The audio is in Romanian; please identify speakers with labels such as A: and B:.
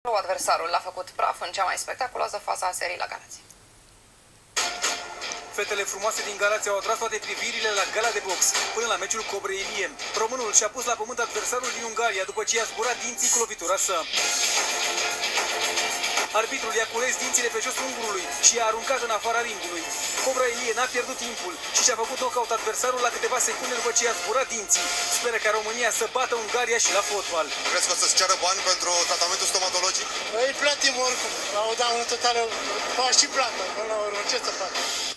A: Adversarul l-a făcut praf în cea mai spectaculoasă fază a serii la Galați.
B: Fetele frumoase din Galați au atras toate privirile la gala de box, până la meciul Cobra Ilie. Românul și-a pus la pământ adversarul din Ungaria după ce i-a zburat dinții cu lovitura sa. Arbitrul i-a cules dințile pe jos ungurului și i-a aruncat în afara ringului. Cobra Ilie n-a pierdut timpul și și-a făcut knockout adversarul la câteva secunde după ce i-a zburat dinții. Speră ca România să bată Ungaria și la fotbal.
C: Crezi că o să-ți ceară bani pentru tratamentul stomatologic?
D: Îi plătim oricum. La o daună totală, faci și plată, până la urmă, ce să fac?